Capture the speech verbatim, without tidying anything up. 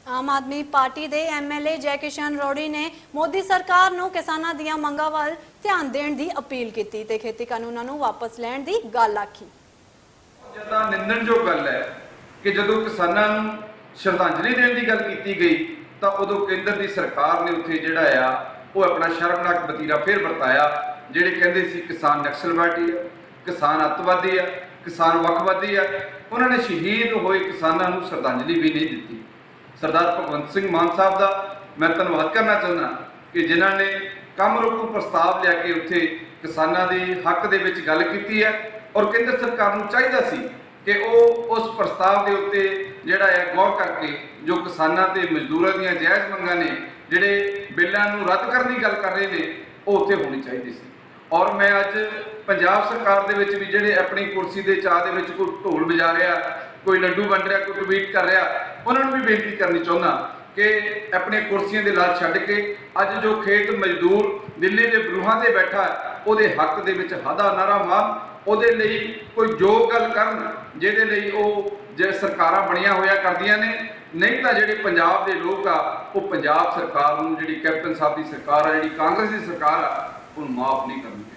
आम आदमी पार्टी के एम एल ए जय किशन रोड़ी ने मोदी सरकार नूं किसानां दीयां मंगां वल ध्यान देण दी अपील कीती ते खेती कानूनां नूं वापस लैण दी गल आखी। जिद्दां निंदणयोग गल है कि जदों किसानां नूं श्रद्धांजलि देण दी गल कीती गई तां उदों केंद्र दी सरकार ने उत्थे जिहड़ा आ वो अपना शर्मनाक वतीरा फिर वरताया। जिहड़े कहंदे सी किसान नक्सलवादी है, किसान अतवादी है, किसान वखवादी है, उन्होंने शहीद होए किसानां नूं श्रद्धांजलि भी नहीं दी। सरदार भगवंत सिंह मान साहब का मैं धन्यवाद करना चाहना कि जिन्होंने कम रोकू प्रस्ताव लिया के उत्थे किसानां दे हक दे विच गल कीती है और केंद्र सरकार नूं चाहीदा सी कि वो उस प्रस्ताव के उत्ते जिहड़ा है गौर करके जो किसानां ते मजदूरां दीयां जायज़ मंगां ने जिहड़े बिल्लां नूं रद्द करने की गल कर रहे हैं वो उत्थे होनी चाहिए सी। और मैं अज पंजाब सरकार दे विच भी जिहड़े अपनी कुर्सी के चाह दे विच कोई ढोल बजा रहा, कोई लड्डू वंड रहा, कोई ट्वीट कर रहा, उन्होंने भी बेनती करनी चाहना कि अपने कुर्सियों के लाल छड्ड के अज जो खेत मजदूर दिल्ली के बरूहां से बैठा उहदे हक दे विच हादा नारा मार उहदे लई कोई योग गल करन जिहदे लई ओह जे सरकारां बणियां होया करदियां ने। नहीं तो जिहड़े पंजाब के लोग आ वो पंजाब सरकार नूं जिहड़ी कैप्टन साहब की सरकार आ, जिहड़ी कांग्रेस की सरकार आ, उहनूं माफ नहीं करनी।